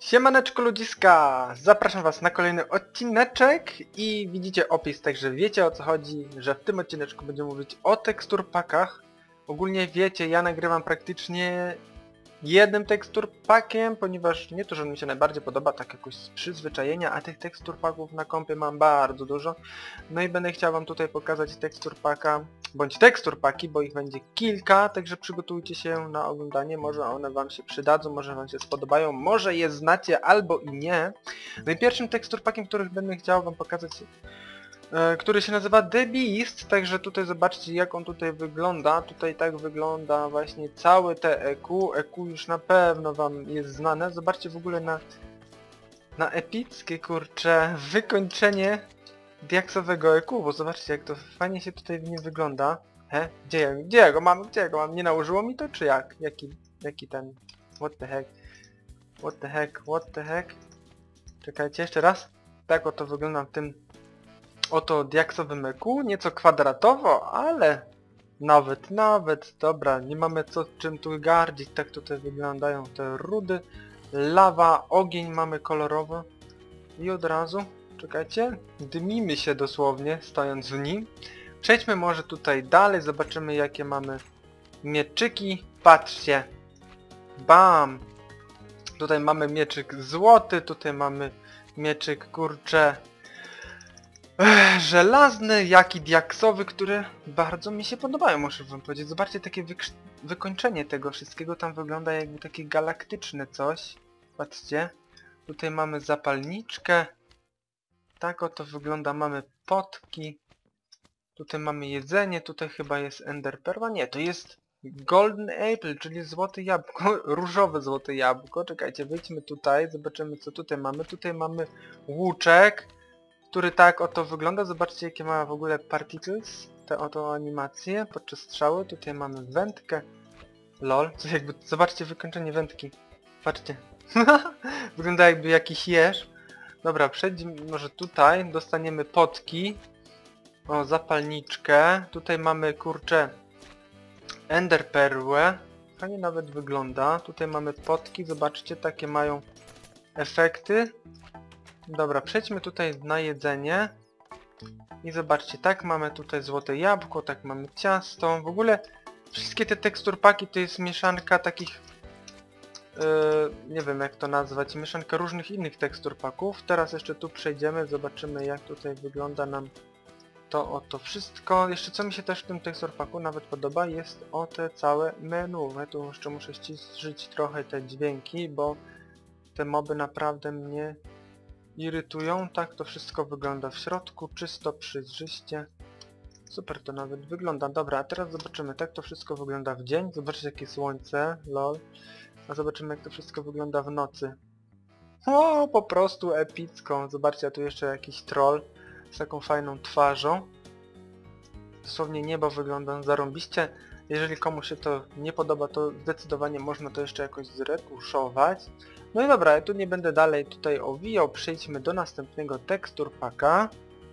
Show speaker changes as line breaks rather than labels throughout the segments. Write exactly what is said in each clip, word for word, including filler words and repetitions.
Siemaneczko ludziska! Zapraszam was na kolejny odcineczek i widzicie opis, także wiecie o co chodzi, że w tym odcineczku będziemy mówić o teksturpakach. Ogólnie wiecie, ja nagrywam praktycznie jednym teksturpakiem, ponieważ nie to, że mi się najbardziej podoba, tak jakoś z przyzwyczajenia, a tych teksturpaków na kompie mam bardzo dużo. No i będę chciał wam tutaj pokazać teksturpaka, bądź teksturpaki, bo ich będzie kilka, także przygotujcie się na oglądanie, może one wam się przydadzą, może wam się spodobają, może je znacie albo i nie. No i pierwszym teksturpakiem, który będę chciał wam pokazać, e, który się nazywa The Beast, także tutaj zobaczcie jak on tutaj wygląda. Tutaj tak wygląda właśnie cały te E Q. E Q już na pewno wam jest znane. Zobaczcie w ogóle na, na epickie, kurcze, wykończenie diaksowego E Q, bo zobaczcie jak to fajnie się tutaj w nim wygląda. He? Gdzie ja, gdzie ja go mam? Gdzie ja go mam? Nie nałożyło mi to, czy jak? Jaki, jaki ten... What the heck? What the heck? What the heck? Czekajcie, jeszcze raz. Tak oto wygląda w tym oto diaksowym E Q. Nieco kwadratowo, ale... Nawet, nawet, dobra, nie mamy co czym tu gardzić. Tak tutaj wyglądają te rudy. Lawa, ogień mamy kolorowo. I od razu... Czekajcie, dymimy się dosłownie, stojąc w nim. Przejdźmy może tutaj dalej, zobaczymy jakie mamy mieczyki. Patrzcie. Bam! Tutaj mamy mieczyk złoty, tutaj mamy mieczyk, kurcze, ech, żelazny, jak i diaksowy, które bardzo mi się podobają, muszę wam powiedzieć. Zobaczcie, takie wy wykończenie tego wszystkiego, tam wygląda jakby takie galaktyczne coś. Patrzcie. Tutaj mamy zapalniczkę. Tak oto wygląda, mamy potki. Tutaj mamy jedzenie, tutaj chyba jest ender perła. Nie, to jest golden apple, czyli złote jabłko, różowe złote jabłko. Czekajcie, wejdźmy tutaj, zobaczymy co tutaj mamy. Tutaj mamy łuczek, który tak oto wygląda. Zobaczcie jakie ma w ogóle particles, te oto animacje podczas strzały. Tutaj mamy wędkę. Lol, coś jakby, zobaczcie wykończenie wędki. Patrzcie. Wygląda jakby jakiś jeż. Dobra, przejdźmy może tutaj, dostaniemy potki. O, zapalniczkę. Tutaj mamy, kurczę, ender perłę. Fajnie nawet wygląda. Tutaj mamy potki, zobaczcie, takie mają efekty. Dobra, przejdźmy tutaj na jedzenie. I zobaczcie, tak mamy tutaj złote jabłko, tak mamy ciasto. W ogóle wszystkie te teksturpaki to jest mieszanka takich... Yy, nie wiem jak to nazwać, mieszanka różnych innych teksturpaków. Teraz jeszcze tu przejdziemy, zobaczymy jak tutaj wygląda nam to oto wszystko. Jeszcze co mi się też w tym teksturpaku nawet podoba, jest o te całe menu. Ja tu jeszcze muszę ściszyć trochę te dźwięki, bo te moby naprawdę mnie irytują. Tak to wszystko wygląda w środku, czysto, przejrzyście. Super to nawet wygląda. Dobra, a teraz zobaczymy, tak to wszystko wygląda w dzień. Zobaczcie jakie słońce, lol. A zobaczymy jak to wszystko wygląda w nocy. O, po prostu epicką. Zobaczcie, a tu jeszcze jakiś troll z taką fajną twarzą. Dosłownie niebo wygląda zarąbiście. Jeżeli komuś się to nie podoba, to zdecydowanie można to jeszcze jakoś zretuszować. No i dobra, ja tu nie będę dalej tutaj owijał. Przejdźmy do następnego teksturpaka.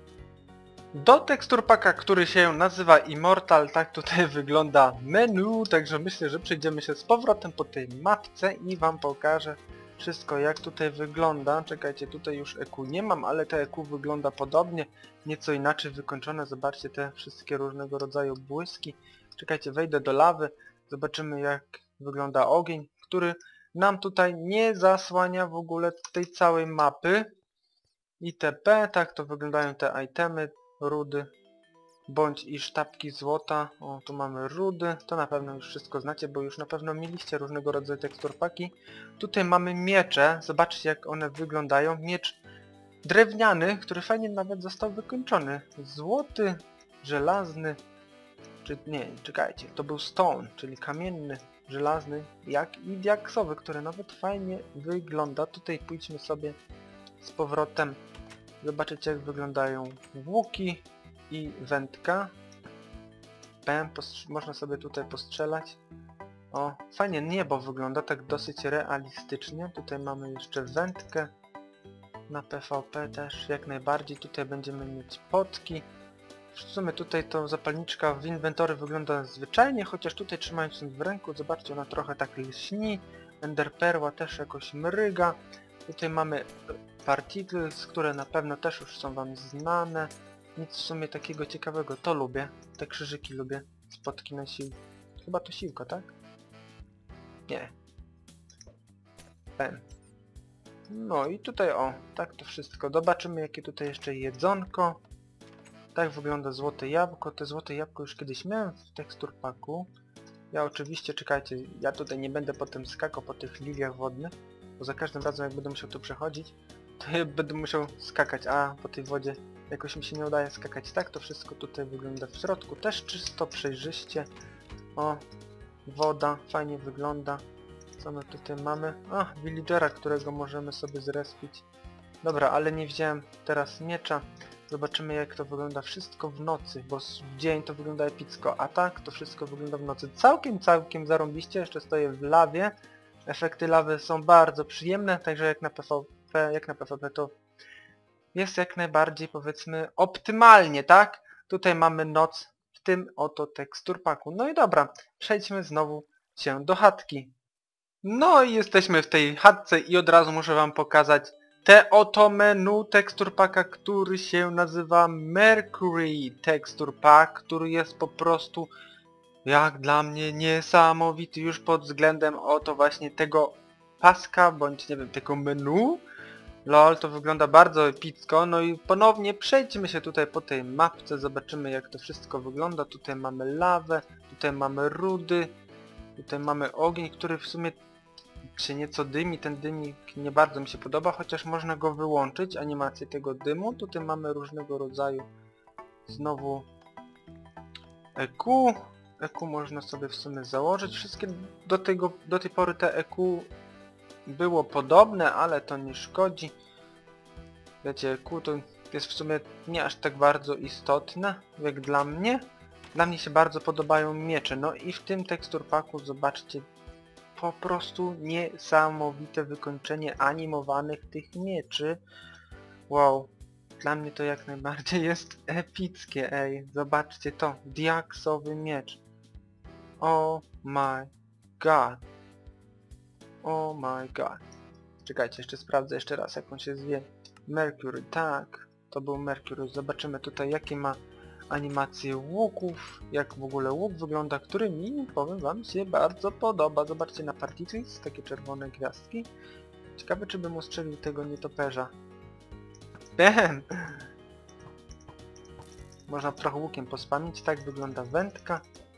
Do teksturpaka, który się nazywa Immortal, tak tutaj wygląda menu, także myślę, że przejdziemy się z powrotem po tej mapce i wam pokażę wszystko jak tutaj wygląda. Czekajcie, tutaj już E Q nie mam, ale te E Q wygląda podobnie, nieco inaczej wykończone. Zobaczcie te wszystkie różnego rodzaju błyski. Czekajcie, wejdę do lawy, zobaczymy jak wygląda ogień, który nam tutaj nie zasłania w ogóle tej całej mapy. itp. Tak to wyglądają te itemy. Rudy, bądź i sztabki złota. O, tu mamy rudy. To na pewno już wszystko znacie, bo już na pewno mieliście różnego rodzaju teksturpaki. Tutaj mamy miecze. Zobaczcie jak one wyglądają. Miecz drewniany, który fajnie nawet został wykończony. Złoty, żelazny, czy nie, czekajcie, to był stone, czyli kamienny, żelazny, jak i diaksowy, który nawet fajnie wygląda. Tutaj pójdźmy sobie z powrotem. Zobaczycie jak wyglądają łuki i wędka. Bam, można sobie tutaj postrzelać. O, fajnie niebo wygląda, tak dosyć realistycznie. Tutaj mamy jeszcze wędkę. Na P V P też jak najbardziej. Tutaj będziemy mieć potki. W sumie tutaj to zapalniczka w inwentory wygląda zwyczajnie, chociaż tutaj trzymając ją w ręku, zobaczcie, ona trochę tak lśni. Ender perła też jakoś mryga. Tutaj mamy particles, które na pewno też już są wam znane. Nic w sumie takiego ciekawego. To lubię. Te krzyżyki lubię. Spotki na sił. Chyba to siłka, tak? Nie. Ten. No i tutaj o, tak to wszystko. Zobaczymy jakie tutaj jeszcze jedzonko. Tak wygląda złote jabłko. Te złote jabłko już kiedyś miałem w tekstur paku. Ja oczywiście, czekajcie, ja tutaj nie będę potem skakał po tych liliach wodnych, bo za każdym razem jak będę musiał tu przechodzić, to ja będę musiał skakać, a po tej wodzie jakoś mi się nie udaje skakać. Tak to wszystko tutaj wygląda w środku. Też czysto, przejrzyście. O, woda fajnie wygląda. Co my tutaj mamy? A, villagera, którego możemy sobie zrespić. Dobra, ale nie wziąłem teraz miecza. Zobaczymy jak to wygląda wszystko w nocy, bo w dzień to wygląda epicko, a tak to wszystko wygląda w nocy. Całkiem, całkiem zarąbiście, jeszcze stoję w lawie. Efekty lawy są bardzo przyjemne, także jak na PvP, jak na PvP to jest jak najbardziej powiedzmy optymalnie, tak? Tutaj mamy noc w tym oto tekstur paku. No i dobra, przejdźmy znowu się do chatki. No i jesteśmy w tej chatce i od razu muszę wam pokazać te oto menu tekstur paka, który się nazywa Mercury Texture Pack, który jest po prostu jak dla mnie niesamowity już pod względem oto właśnie tego paska, bądź nie wiem, tego menu. Lol, to wygląda bardzo epicko. No i ponownie przejdźmy się tutaj po tej mapce, zobaczymy jak to wszystko wygląda. Tutaj mamy lawę, tutaj mamy rudy, tutaj mamy ogień, który w sumie się nieco dymi, ten dymik nie bardzo mi się podoba, chociaż można go wyłączyć, animację tego dymu. Tutaj mamy różnego rodzaju znowu E Q. E Q można sobie w sumie założyć. Wszystkie do, tego, do tej pory te E Q było podobne, ale to nie szkodzi. Wiecie, E Q to jest w sumie nie aż tak bardzo istotne, jak dla mnie. Dla mnie się bardzo podobają miecze. No i w tym tekstur paku zobaczcie po prostu niesamowite wykończenie animowanych tych mieczy. Wow, dla mnie to jak najbardziej jest epickie, ej. Zobaczcie to, diaksowy miecz. Oh my god. Oh my god. Czekajcie, jeszcze sprawdzę jeszcze raz jak on się zwie. Mercury, tak. To był Mercury. Zobaczymy tutaj jakie ma animacje łuków, jak w ogóle łuk wygląda, który mi, powiem wam, się bardzo podoba. Zobaczcie na particles, takie czerwone gwiazdki. Ciekawe, czy bym ustrzelił tego nietoperza. Bam! Można trochę łukiem pospamić, tak wygląda wędka.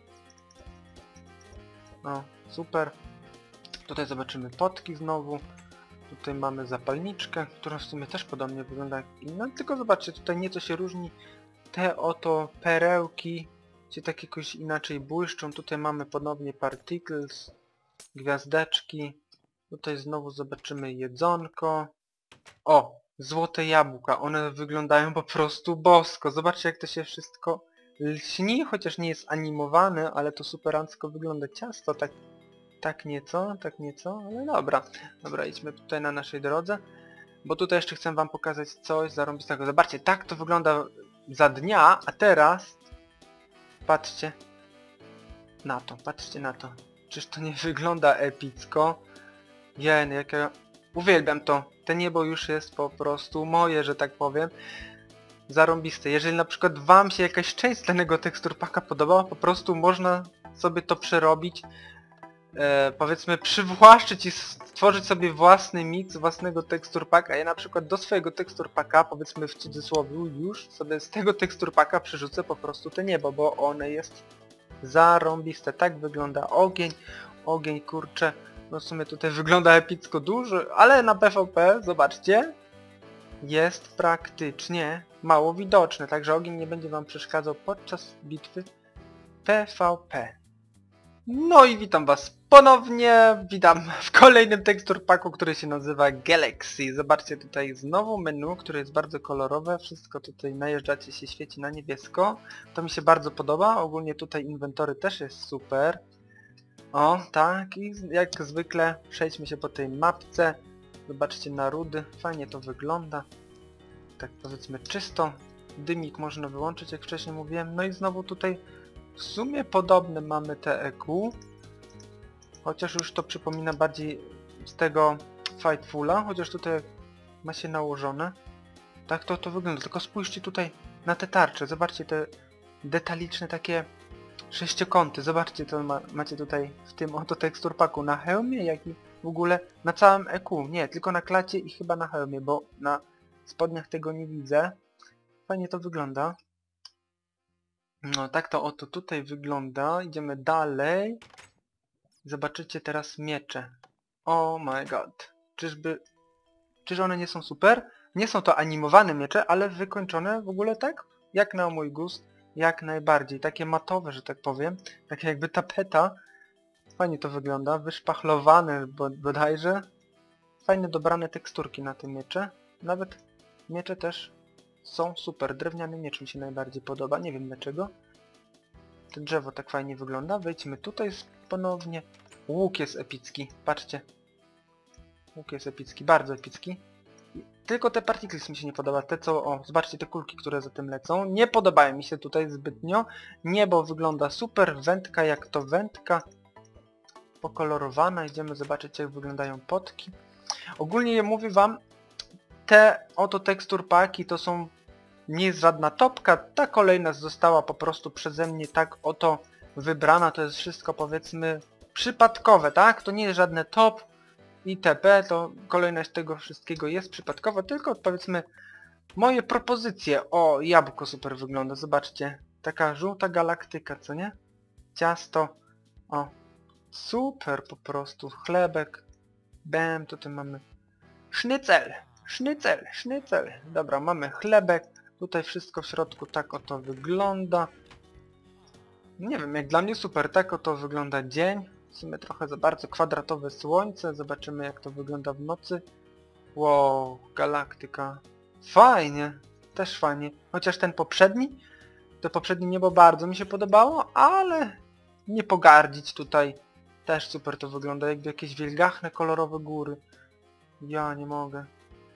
O, super. Tutaj zobaczymy potki znowu. Tutaj mamy zapalniczkę, która w sumie też podobnie wygląda jak inna, tylko zobaczcie, tutaj nieco się różni. Te oto perełki się tak jakoś inaczej błyszczą. Tutaj mamy ponownie particles, gwiazdeczki. Tutaj znowu zobaczymy jedzonko. O! Złote jabłka. One wyglądają po prostu bosko. Zobaczcie jak to się wszystko lśni, chociaż nie jest animowane, ale to superancko wygląda. Ciasto tak, tak nieco, tak nieco, ale dobra. Dobra, idźmy tutaj na naszej drodze. Bo tutaj jeszcze chcę wam pokazać coś zarąbistego. Zobaczcie, tak to wygląda za dnia, a teraz patrzcie na to, patrzcie na to. Czyż to nie wygląda epicko? Jen, jak ja uwielbiam to. Te niebo już jest po prostu moje, że tak powiem. Zarąbiste. Jeżeli na przykład wam się jakaś część danego tekstur paka podobała, po prostu można sobie to przerobić. E, powiedzmy przywłaszczyć i stworzyć sobie własny mix własnego tekstur paka. Ja na przykład do swojego tekstur paka, powiedzmy w cudzysłowie już, sobie z tego tekstur paka przerzucę po prostu te niebo, bo one jest zarąbiste. Tak wygląda ogień. Ogień, kurczę, no w sumie tutaj wygląda epicko duży, ale na PvP, zobaczcie, jest praktycznie mało widoczny, także ogień nie będzie wam przeszkadzał podczas bitwy PvP. No i witam was ponownie, witam w kolejnym tekstur paku, który się nazywa Galaxy. Zobaczcie tutaj znowu menu, które jest bardzo kolorowe, wszystko tutaj najeżdżacie się świeci na niebiesko. To mi się bardzo podoba, ogólnie tutaj inwentory też jest super. O, tak, i jak zwykle przejdźmy się po tej mapce. Zobaczcie na rudy, fajnie to wygląda. Tak powiedzmy czysto, dymik można wyłączyć jak wcześniej mówiłem. No i znowu tutaj w sumie podobne mamy te E Q. Chociaż już to przypomina bardziej z tego Fightfula, chociaż tutaj ma się nałożone. Tak to to wygląda, tylko spójrzcie tutaj na te tarcze, zobaczcie te detaliczne takie sześciokąty, zobaczcie to ma, macie tutaj w tym oto teksturpaku na hełmie, jak i w ogóle na całym E Q, nie, tylko na klacie i chyba na hełmie, bo na spodniach tego nie widzę. Fajnie to wygląda. No tak to oto tutaj wygląda, idziemy dalej. Zobaczycie teraz miecze. Oh my god, czyżby... Czyż one nie są super? Nie są to animowane miecze, ale wykończone w ogóle tak, jak na mój gust, jak najbardziej. Takie matowe, że tak powiem. Takie jakby tapeta. Fajnie to wygląda. Wyszpachlowane bodajże. Fajne dobrane teksturki na te miecze. Nawet miecze też są super. Drewniany miecz mi się najbardziej podoba. Nie wiem dlaczego. To drzewo tak fajnie wygląda. Wejdźmy tutaj ponownie. Łuk jest epicki. Patrzcie. Łuk jest epicki. Bardzo epicki. Tylko te particles mi się nie podoba, te co, o, zobaczcie te kulki, które za tym lecą. Nie podobają mi się tutaj zbytnio. Niebo wygląda super, wędka jak to wędka. Pokolorowana, idziemy zobaczyć jak wyglądają potki. Ogólnie mówię wam, te oto tekstur paki to są, nie jest żadna topka, ta kolejna została po prostu przeze mnie tak oto wybrana, to jest wszystko powiedzmy przypadkowe, tak? To nie jest żadne top. itp. To kolejność tego wszystkiego jest przypadkowa, tylko powiedzmy moje propozycje. O, jabłko super wygląda, zobaczcie. Taka żółta galaktyka, co nie? Ciasto. O, super po prostu. Chlebek. Bam, tutaj mamy sznycel. Sznycel, sznycel. Dobra, mamy chlebek. Tutaj wszystko w środku tak oto wygląda. Nie wiem, jak dla mnie super, tak oto wygląda dzień. W sumie trochę za bardzo kwadratowe słońce. Zobaczymy jak to wygląda w nocy. Wow, galaktyka. Fajnie. Też fajnie. Chociaż ten poprzedni, to poprzednie niebo bardzo mi się podobało, ale nie pogardzić tutaj. Też super to wygląda. Jakby jakieś wielgachne, kolorowe góry. Ja nie mogę.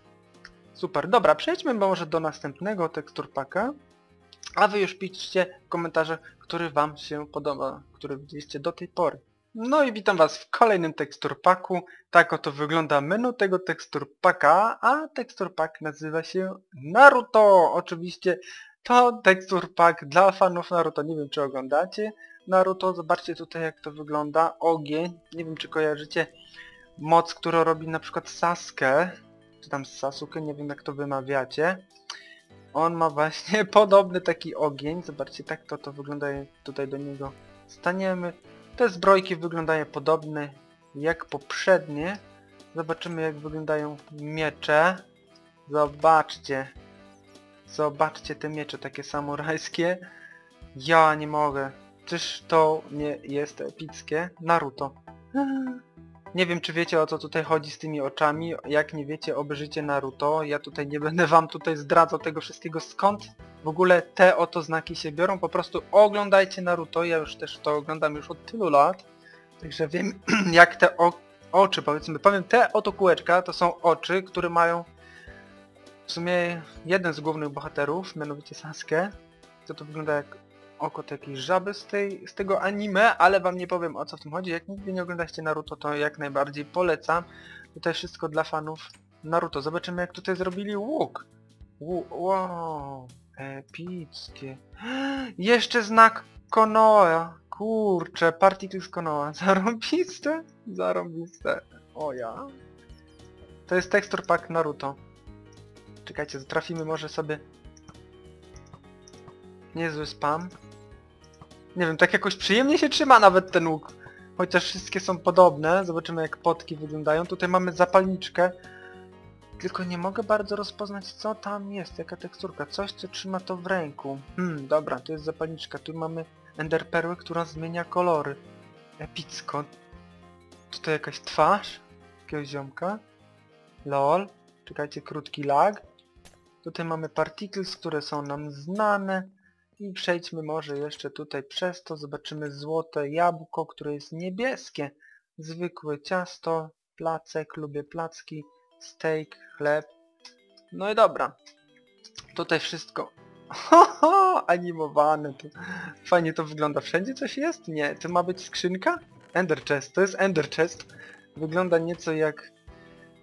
Super. Dobra, przejdźmy może do następnego teksturpaka. A wy już piszcie w komentarzach, który wam się podoba, który widzieliście do tej pory. No i witam was w kolejnym teksturpaku. Tak oto wygląda menu tego teksturpaka, a teksturpak nazywa się Naruto. Oczywiście to teksturpak dla fanów Naruto. Nie wiem czy oglądacie Naruto. Zobaczcie tutaj jak to wygląda. Ogień. Nie wiem czy kojarzycie moc, którą robi na przykład Sasuke. Czy tam Sasuke, nie wiem jak to wymawiacie. On ma właśnie podobny taki ogień. Zobaczcie, tak to, to wygląda, tutaj do niego staniemy. Te zbrojki wyglądają podobne jak poprzednie. Zobaczymy jak wyglądają miecze. Zobaczcie. Zobaczcie te miecze takie samurajskie. Ja nie mogę. Czyż to nie jest epickie? Naruto. Nie wiem czy wiecie o co tutaj chodzi z tymi oczami. Jak nie wiecie, obejrzyjcie Naruto. Ja tutaj nie będę wam tutaj zdradzał tego wszystkiego, skąd w ogóle te oto znaki się biorą. Po prostu oglądajcie Naruto. Ja już też to oglądam już od tylu lat. Także wiem jak te o oczy, powiedzmy, powiem, te oto kółeczka to są oczy, które mają w sumie jeden z głównych bohaterów, mianowicie Sasuke. To to wygląda jak oko takiej żaby z, tej, z tego anime, ale wam nie powiem o co w tym chodzi. Jak nigdy nie oglądacie Naruto, to jak najbardziej polecam. Tutaj wszystko dla fanów Naruto. Zobaczymy jak tutaj zrobili łuk. Ł wow, epickie. Jeszcze znak Konoha. Kurczę, Particles Konoha. Zarąbiste? Zarąbiste. O ja. To jest tekstur pack Naruto. Czekajcie, trafimy może sobie... Niezły spam. Nie wiem, tak jakoś przyjemnie się trzyma nawet ten łuk. Chociaż wszystkie są podobne. Zobaczymy jak potki wyglądają. Tutaj mamy zapalniczkę. Tylko nie mogę bardzo rozpoznać co tam jest. Jaka teksturka. Coś co trzyma to w ręku. Hmm, dobra, to jest zapalniczka. Tu mamy enderperłę, która zmienia kolory. Epicko. Tutaj jakaś twarz. Jakiegoś ziomka. Lol. Czekajcie, krótki lag. Tutaj mamy particles, które są nam znane. I przejdźmy może jeszcze tutaj przez to. Zobaczymy złote jabłko, które jest niebieskie. Zwykłe ciasto, placek, lubię placki, steak, chleb. No i dobra. Tutaj wszystko ho, ho, animowane. To fajnie to wygląda. Wszędzie coś jest? Nie. To ma być skrzynka? Ender chest. To jest ender chest. Wygląda nieco jak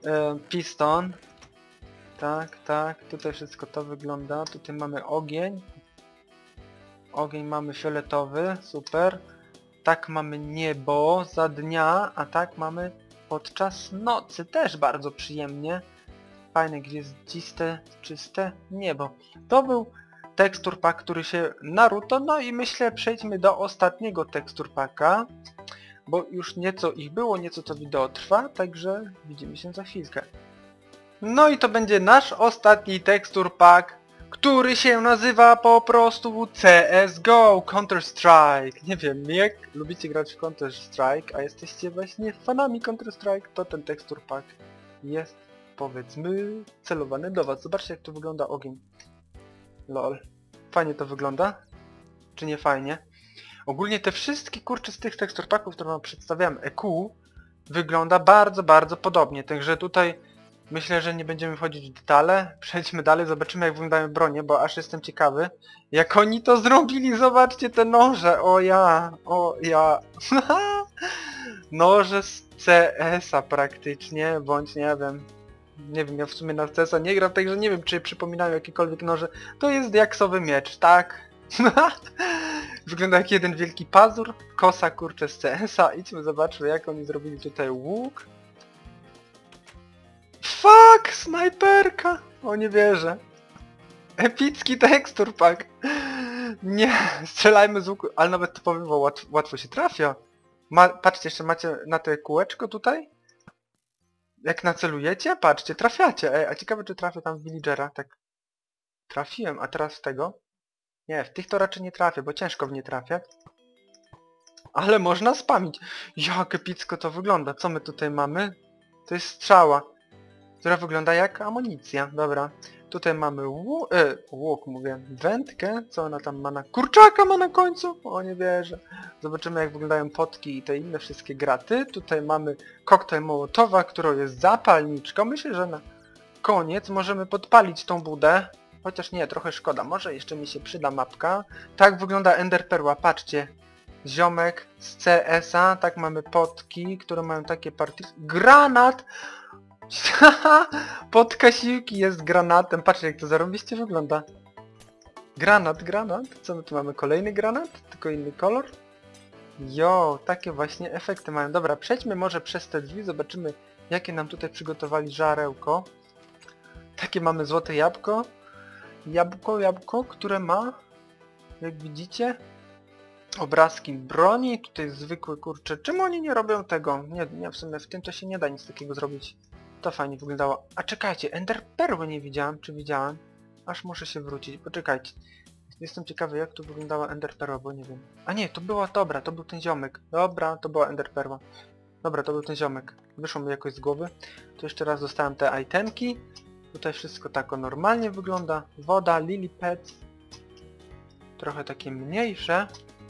e, piston. Tak, tak, tutaj wszystko to wygląda. Tutaj mamy ogień. Ogień mamy fioletowy, super. Tak mamy niebo za dnia, a tak mamy podczas nocy. Też bardzo przyjemnie. Fajne, gwieździste, czyste niebo. To był tekstur pack, który się Naruto. No i myślę, przejdźmy do ostatniego tekstur packa. Bo już nieco ich było, nieco to wideo trwa, także widzimy się za chwilkę. No i to będzie nasz ostatni tekstur pack, który się nazywa po prostu C S G O, Counter-Strike. Nie wiem, jak lubicie grać w Counter-Strike, a jesteście właśnie fanami Counter-Strike, to ten tekstur pack jest, powiedzmy, celowany do was. Zobaczcie, jak to wygląda ogień. Lol. Fajnie to wygląda? Czy nie fajnie? Ogólnie te wszystkie kurcze z tych tekstur packów, które wam przedstawiałem, E Q, wygląda bardzo, bardzo podobnie. Także tutaj myślę, że nie będziemy wchodzić w detale. Przejdźmy dalej, zobaczymy, jak wyglądają bronie, bo aż jestem ciekawy, jak oni to zrobili. Zobaczcie te noże, o ja, o ja. Noże z C S a praktycznie, bądź nie wiem. Nie wiem, ja w sumie na C S a nie gram, także nie wiem, czy przypominają jakiekolwiek noże. To jest diaksowy miecz, tak? Wygląda jak jeden wielki pazur, kosa kurczę z C S a. Idźmy zobaczmy, jak oni zrobili tutaj łuk. Fuck! Snajperka! O, nie wierzę. Epicki tekstur pack. Nie, strzelajmy z łuku, ale nawet to powiem, bo łatwo, łatwo się trafia. Ma, patrzcie, jeszcze macie na te kółeczko tutaj. Jak nacelujecie, patrzcie, trafiacie. Ej, a ciekawe, czy trafię tam w villagera. Tak. Trafiłem, a teraz w tego? Nie, w tych to raczej nie trafię, bo ciężko w nie trafię. Ale można spamić. Jak epicko to wygląda. Co my tutaj mamy? To jest strzała, która wygląda jak amunicja. Dobra. Tutaj mamy łuk, e, łuk mówię, wędkę. Co ona tam ma na... Kurczaka ma na końcu? O, nie wierzę. Zobaczymy, jak wyglądają potki i te inne wszystkie graty. Tutaj mamy koktajl Mołotowa, którą jest zapalniczką. Myślę, że na koniec możemy podpalić tą budę. Chociaż nie, trochę szkoda. Może jeszcze mi się przyda mapka. Tak wygląda Ender Perła. Patrzcie. Ziomek z C S a. Tak mamy potki, które mają takie partie... Granat! Podkasiłki jest granatem. Patrzcie, jak to zarobiście wygląda. Granat, granat. Co my tu mamy? Kolejny granat? Tylko inny kolor? Jo, takie właśnie efekty mają. Dobra, przejdźmy może przez te drzwi. Zobaczymy, jakie nam tutaj przygotowali żarełko. Takie mamy złote jabłko. Jabłko, jabłko, które ma, jak widzicie, obrazki broni. Tutaj zwykły, kurczę. Czemu oni nie robią tego? Nie, nie, w sumie w tym to się nie da nic takiego zrobić. To fajnie wyglądało. A czekajcie, Ender Perły nie widziałem, czy widziałem? Aż muszę się wrócić, poczekajcie. Jestem ciekawy, jak tu wyglądała Ender Perła, bo nie wiem. A nie, to była, dobra, to był ten ziomek. Dobra, to była Ender Perła. Dobra, to był ten ziomek. Wyszło mi jakoś z głowy. Tu jeszcze raz dostałem te itemki. Tutaj wszystko tak normalnie wygląda. Woda, lily pads. Trochę takie mniejsze.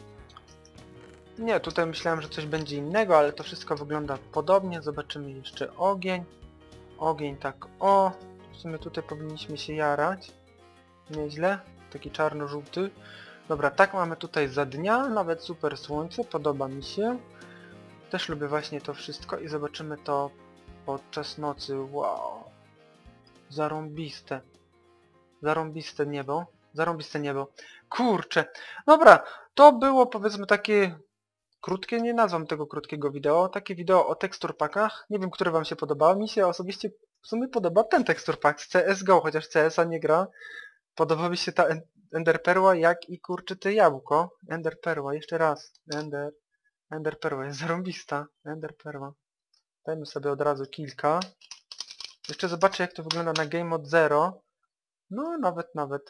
Nie, tutaj myślałem, że coś będzie innego, ale to wszystko wygląda podobnie. Zobaczymy jeszcze ogień. Ogień tak o. W sumie tutaj powinniśmy się jarać. Nieźle. Taki czarno-żółty. Dobra, tak mamy tutaj za dnia. Nawet super słońce. Podoba mi się. Też lubię właśnie to wszystko i zobaczymy to podczas nocy. Wow. Zarąbiste. Zarąbiste niebo. Zarąbiste niebo. Kurczę. Dobra, to było powiedzmy takie krótkie, nie nazwam tego krótkiego wideo. Takie wideo o tekstur packach. Nie wiem, które wam się podobało. Mi się osobiście w sumie podoba ten tekstur pack z C S G O, chociaż C S a nie gra. Podoba mi się ta Ender Perła, jak i kurczę te jabłko. Ender Perła, jeszcze raz. Ender. Ender Perła jest zarąbista. Ender Perła. Dajmy sobie od razu kilka. Jeszcze zobaczę, jak to wygląda na Game Mode zero. No, nawet, nawet.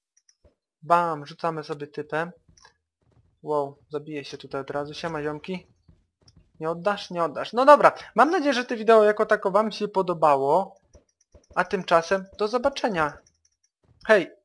Bam, rzucamy sobie typem. Wow, zabiję się tutaj od razu. Siema, ziomki. Nie oddasz? Nie oddasz. No dobra, mam nadzieję, że to wideo jako tako wam się podobało. A tymczasem do zobaczenia. Hej!